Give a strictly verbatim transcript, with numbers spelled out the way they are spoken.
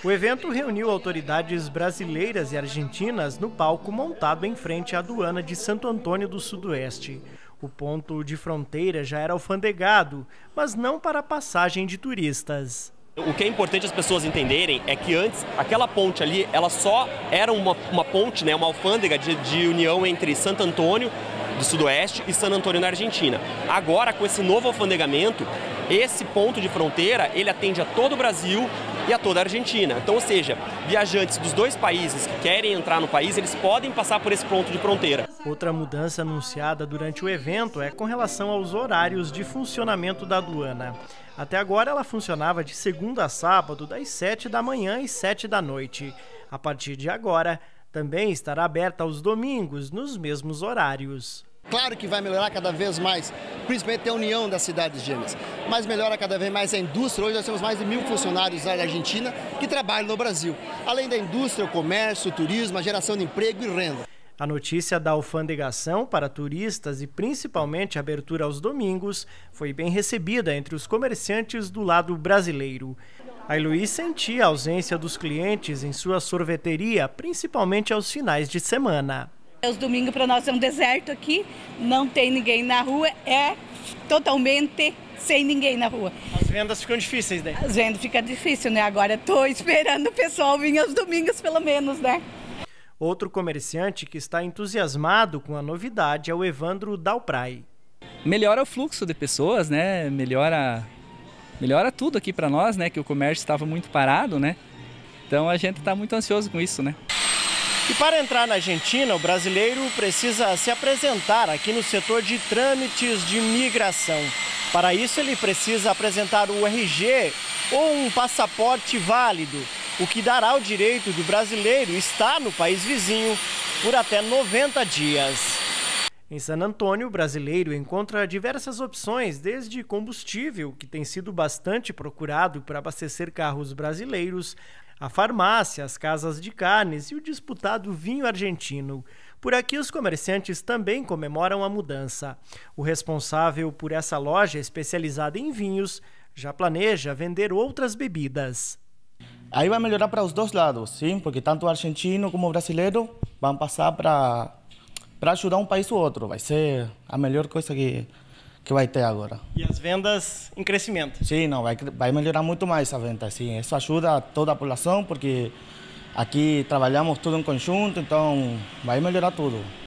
O evento reuniu autoridades brasileiras e argentinas no palco montado em frente à aduana de Santo Antônio do Sudoeste. O ponto de fronteira já era alfandegado, mas não para a passagem de turistas. O que é importante as pessoas entenderem é que antes, aquela ponte ali, ela só era uma, uma ponte, né, uma alfândega de, de união entre Santo Antônio do Sudoeste e San Antônio na Argentina. Agora, com esse novo alfandegamento, esse ponto de fronteira, ele atende a todo o Brasil e a toda a Argentina. Então, ou seja, viajantes dos dois países que querem entrar no país, eles podem passar por esse ponto de fronteira. Outra mudança anunciada durante o evento é com relação aos horários de funcionamento da aduana. Até agora ela funcionava de segunda a sábado, das sete da manhã às sete da noite. A partir de agora, também estará aberta aos domingos, nos mesmos horários. Claro que vai melhorar cada vez mais, principalmente a união das cidades gêmeas, mas melhora cada vez mais a indústria. Hoje nós temos mais de mil funcionários da Argentina que trabalham no Brasil. Além da indústria, o comércio, o turismo, a geração de emprego e renda. A notícia da alfandegação para turistas e principalmente a abertura aos domingos foi bem recebida entre os comerciantes do lado brasileiro. A Luiz sentia a ausência dos clientes em sua sorveteria, principalmente aos finais de semana. Os domingos para nós é um deserto aqui, não tem ninguém na rua, é totalmente sem ninguém na rua. As vendas ficam difíceis, né? As vendas ficam difíceis, né? Agora estou esperando o pessoal vir aos domingos pelo menos, né? Outro comerciante que está entusiasmado com a novidade é o Evandro Dalprai. Melhora o fluxo de pessoas, né? Melhora, melhora tudo aqui para nós, né? Que o comércio estava muito parado, né? Então a gente está muito ansioso com isso, né? E para entrar na Argentina, o brasileiro precisa se apresentar aqui no setor de trâmites de migração. Para isso, ele precisa apresentar o R G ou um passaporte válido, o que dará o direito do brasileiro estar no país vizinho por até noventa dias. Em San Antônio, o brasileiro encontra diversas opções, desde combustível, que tem sido bastante procurado para abastecer carros brasileiros, a farmácia, as casas de carnes e o disputado vinho argentino. Por aqui, os comerciantes também comemoram a mudança. O responsável por essa loja especializada em vinhos já planeja vender outras bebidas. Aí vai melhorar para os dois lados, sim, porque tanto o argentino como o brasileiro vão passar para para ajudar um país ou outro. Vai ser a melhor coisa que que vai ter agora. E as vendas em crescimento? Sim, não, vai, vai melhorar muito mais a venda, sim. Isso ajuda toda a população, porque aqui trabalhamos tudo em conjunto, então vai melhorar tudo.